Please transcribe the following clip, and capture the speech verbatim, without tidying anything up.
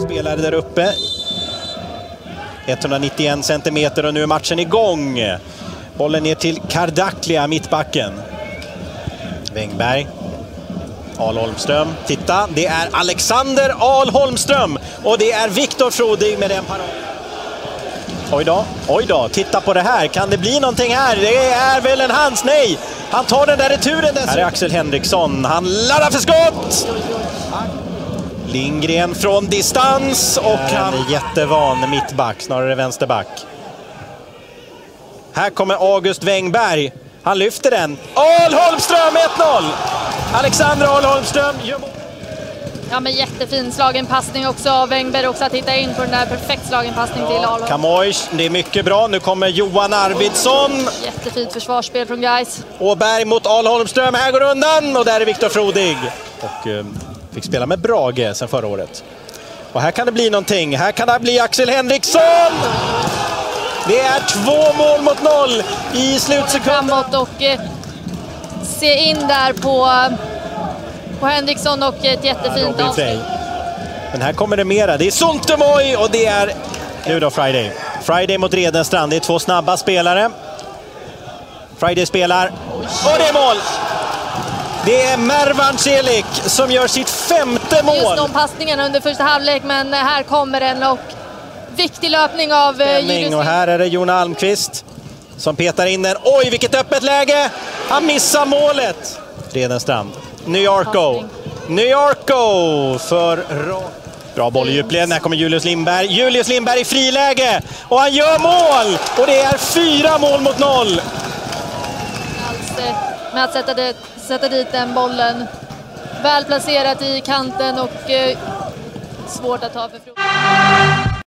Spelare där uppe. etthundranittioen centimeter och nu är matchen igång. Bollen ner till Kardaklia, mittbacken. Wängberg. Ahl Holmström. Titta, det är Alexander Ahl Holmström. Och det är Viktor Frodig med den paraden. Oj då, oj då, titta på det här. Kan det bli någonting här? Det är väl en hands, nej! Han tar den där returen. Här är Axel Henriksson. Han laddar för skott! Lindgren från distans och han är jättevan mittback, snarare vänsterback. Här kommer August Wängberg. Han lyfter den. Ahl Holmström ett noll! Alexander Ahl Holmström. Ja, men jättefin slagen passning också av Wängberg också att hitta in på den där perfekt slagen passning till Ahl. Kamojs, det är mycket bra. Nu kommer Johan Arvidsson. Jättefint försvarsspel från Gais. Åberg mot Ahl Holmström. Här går undan och där är Viktor Frodig. Och eh, fick spela med Brage sedan förra året. Och här kan det bli någonting. Här kan det bli Axel Henriksson. Det är två mål mot noll i slutsekunden. Framåt och eh, se in där på, på Henriksson och ett jättefint ja, avslut. Men här kommer det mera. Det är Suntemoy och det är nu då Friday. Friday mot Redenstrand. Det är två snabba spelare. Friday spelar och det är mål. Det är Mervan Celik som gör sitt femte mål. Just de passningarna under första halvlek, men här kommer den och viktig löpning av Julius. Och här är det Jon Almqvist som petar in den. Oj, vilket öppet läge! Han missar målet. Redenstrand. New Yorko. New Yorko för bra boll i djupled. Här kommer Julius Lindberg. Julius Lindberg i friläge och han gör mål! Och det är fyra mål mot noll. Alltså, med att sätta, det, sätta dit den bollen. Väl placerat i kanten och eh, svårt att ta för frågan.